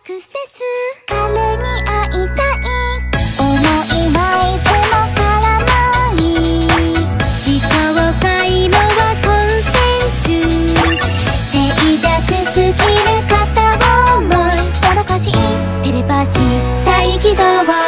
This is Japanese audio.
クセス。彼に会いたい思いはいつも空回り。思考回路は混戦中。静寂すぎる片思いもどかしいテレパシー再起動。